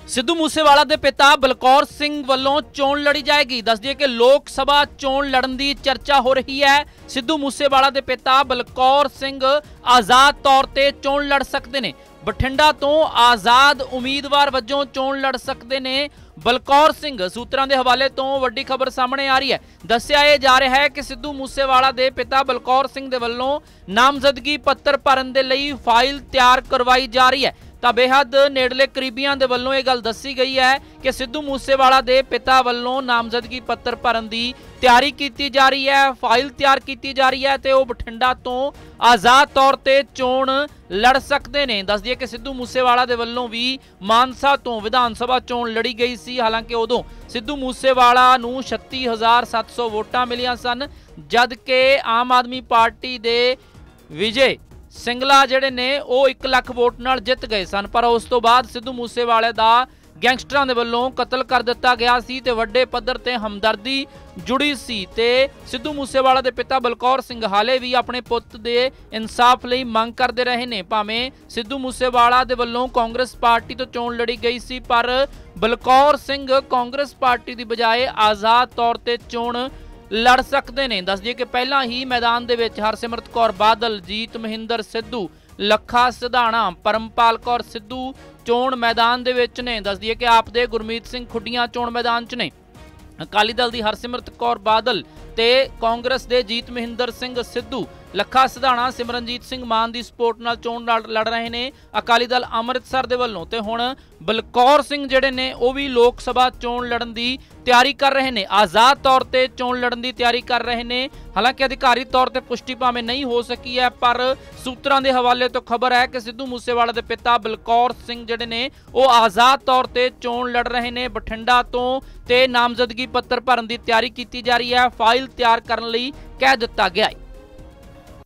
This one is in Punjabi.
ਸਿੱਧੂ ਮੂਸੇਵਾਲਾ ਦੇ ਪਿਤਾ ਬਲਕੌਰ ਸਿੰਘ ਵੱਲੋਂ ਚੋਣ ਲੜੀ ਜਾਏਗੀ। ਦੱਸ ਦਈਏ ਕਿ ਲੋਕ ਸਭਾ ਚੋਣ ਲੜਨ ਦੀ ਚਰਚਾ ਹੋ ਰਹੀ ਹੈ। ਸਿੱਧੂ ਮੂਸੇਵਾਲਾ ਦੇ ਪਿਤਾ ਬਲਕੌਰ ਸਿੰਘ ਆਜ਼ਾਦ ਤੌਰ ਤੇ ਚੋਣ ਲੜ ਸਕਦੇ ਨੇ। ਬਠਿੰਡਾ ਤੋਂ ਆਜ਼ਾਦ ਉਮੀਦਵਾਰ ਵਜੋਂ ਚੋਣ ਲੜ ਸਕਦੇ ਨੇ ਬਲਕੌਰ ਸਿੰਘ। ਸੂਤਰਾਂ ਦੇ ਹਵਾਲੇ ਤੋਂ ਵੱਡੀ ਖਬਰ ਸਾਹਮਣੇ ਆ ਰਹੀ ਹੈ। ਦੱਸਿਆ ਇਹ ਜਾ ਰਿਹਾ ਹੈ ਕਿ ਸਿੱਧੂ ਮੂਸੇਵਾਲਾ ਦੇ ਪਿਤਾ ਬਲਕੌਰ ਸਿੰਘ ਦੇ ਵੱਲੋਂ ਨਾਮਜ਼ਦਗੀ ਪੱਤਰ ਭਰਨ ਦੇ ਲਈ ਫਾਈਲ ਤਿਆਰ ਕਰਵਾਈ ਜਾ ਰਹੀ ਹੈ। ਤਾਂ ਬੇਹੱਦ ਨੇੜਲੇ ਕਰੀਬੀਆਂ ਦੇ ਵੱਲੋਂ ਇਹ ਗੱਲ ਦੱਸੀ ਗਈ ਹੈ ਕਿ ਸਿੱਧੂ ਮੂਸੇਵਾਲਾ ਦੇ ਪਿਤਾ ਵੱਲੋਂ ਨਾਮਜ਼ਦਗੀ ਪੱਤਰ ਭਰਨ ਦੀ ਤਿਆਰੀ ਕੀਤੀ ਜਾ ਰਹੀ ਹੈ, ਫਾਈਲ ਤਿਆਰ ਕੀਤੀ ਜਾ ਰਹੀ ਹੈ ਤੇ ਉਹ ਬਠਿੰਡਾ ਤੋਂ ਆਜ਼ਾਦ ਤੌਰ ਤੇ ਚੋਣ ਲੜ ਸਕਦੇ ਨੇ। ਦੱਸ ਦਈਏ ਕਿ ਸਿੱਧੂ ਮੂਸੇਵਾਲਾ ਦੇ ਵੱਲੋਂ ਵੀ ਮਾਨਸਾ ਤੋਂ ਵਿਧਾਨ ਸਭਾ ਚੋਣ ਲੜੀ ਗਈ ਸੀ। ਹਾਲਾਂਕਿ ਉਦੋਂ ਸਿੱਧੂ ਮੂਸੇਵਾਲਾ ਨੂੰ 36700 ਵੋਟਾਂ ਮਿਲੀਆਂ ਸਨ, ਜਦ ਕਿ ਆਮ ਆਦਮੀ ਪਾਰਟੀ ਦੇ ਵਿਜੇ ਸਿੰਗਲਾ ਜਿਹੜੇ ਨੇ ਉਹ 1 ਲੱਖ ਵੋਟ ਨਾਲ ਜਿੱਤ ਗਏ ਸਨ। ਪਰ ਉਸ ਤੋਂ ਬਾਅਦ ਸਿੱਧੂ ਮੂਸੇਵਾਲੇ ਦਾ ਗੈਂਗਸਟਰਾਂ ਦੇ ਵੱਲੋਂ ਕਤਲ ਕਰ ਦਿੱਤਾ ਗਿਆ ਸੀ ਤੇ ਵੱਡੇ ਪੱਧਰ ਤੇ ਹਮਦਰਦੀ ਜੁੜੀ ਸੀ ਤੇ ਸਿੱਧੂ ਮੂਸੇਵਾਲਾ ਦੇ ਪਿਤਾ ਬਲਕੌਰ ਸਿੰਘ ਹਾਲੇ ਵੀ ਆਪਣੇ ਪੁੱਤ ਦੇ ਇਨਸਾਫ ਲਈ ਮੰਗ ਕਰਦੇ ਰਹੇ ਨੇ। ਭਾਵੇਂ ਸਿੱਧੂ ਮੂਸੇਵਾਲਾ ਦੇ ਵੱਲੋਂ ਕਾਂਗਰਸ ਪਾਰਟੀ ਤੋਂ ਚੋਣ ਲੜੀ ਗਈ ਸੀ, ਪਰ ਬਲਕੌਰ ਸਿੰਘ ਕਾਂਗਰਸ ਪਾਰਟੀ ਦੀ ਬਜਾਏ ਆਜ਼ਾਦ ਤੌਰ ਤੇ ਚੋਣ ਲੜ ਸਕਦੇ ਨੇ। ਦੱਸ ਦਈਏ ਕਿ ਪਹਿਲਾਂ ਹੀ ਮੈਦਾਨ ਦੇ ਵਿੱਚ ਹਰਸਿਮਰਤ ਕੌਰ ਬਾਦਲ, ਜੀਤ ਮਹਿੰਦਰ ਸਿੱਧੂ, ਲੱਖਾ ਸਿਧਾਣਾ, ਪਰਮਪਾਲ ਕੌਰ ਸਿੱਧੂ ਚੋਣ ਮੈਦਾਨ ਦੇ ਵਿੱਚ ਨੇ। ਦੱਸ ਦਈਏ ਕਿ ਆਪ ਦੇ ਗੁਰਮੀਤ ਸਿੰਘ ਖੁੱਡੀਆਂ ਚੋਣ ਮੈਦਾਨ 'ਚ ਨੇ। ਅਕਾਲੀ ਦਲ ਦੀ ਹਰਸਿਮਰਤ ਕੌਰ ਬਾਦਲ ਤੇ ਕਾਂਗਰਸ ਦੇ ਜੀਤ ਮਹਿੰਦਰ ਸਿੰਘ ਸਿੱਧੂ, ਲੱਖਾ ਸਿਧਾਣਾ, ਸਿਮਰਨਜੀਤ ਸਿੰਘ ਮਾਨ ਦੀ ਸਪੋਰਟ ਨਾਲ ਚੋਣ ਲੜ ਰਹੇ ਨੇ ਅਕਾਲੀ ਦਲ ਅੰਮ੍ਰਿਤਸਰ ਦੇ ਵੱਲੋਂ। ਤੇ ਹੁਣ ਬਲਕੌਰ ਸਿੰਘ ਜਿਹੜੇ ਨੇ ਉਹ ਵੀ ਲੋਕ ਸਭਾ ਚੋਣ ਲੜਨ ਦੀ ਤਿਆਰੀ ਕਰ ਰਹੇ ਨੇ, ਆਜ਼ਾਦ ਤੌਰ ਤੇ ਚੋਣ ਲੜਨ ਦੀ ਤਿਆਰੀ ਕਰ ਰਹੇ ਨੇ। ਹਾਲਾਂਕਿ ਅਧਿਕਾਰੀ ਤੌਰ ਤੇ ਪੁਸ਼ਟੀ ਭਾਵੇਂ ਨਹੀਂ ਹੋ ਸਕੀ ਹੈ, ਪਰ ਸੂਤਰਾਂ ਦੇ ਹਵਾਲੇ ਤੋਂ ਖਬਰ ਹੈ ਕਿ ਸਿੱਧੂ ਮੂਸੇਵਾਲਾ ਦੇ ਪਿਤਾ ਬਲਕੌਰ ਸਿੰਘ ਜਿਹੜੇ ਨੇ ਉਹ ਆਜ਼ਾਦ ਤੌਰ ਤੇ ਚੋਣ ਲੜ ਰਹੇ ਨੇ ਬਠਿੰਡਾ ਤੋਂ ਤੇ ਨਾਮਜ਼ਦਗੀ ਪੱਤਰ ਭਰਨ ਦੀ ਤਿਆਰੀ ਕੀਤੀ ਜਾ ਰਹੀ ਹੈ, ਫਾਈਲ ਤਿਆਰ ਕਰਨ ਲਈ ਕਹਿ ਦਿੱਤਾ ਗਿਆ ਹੈ।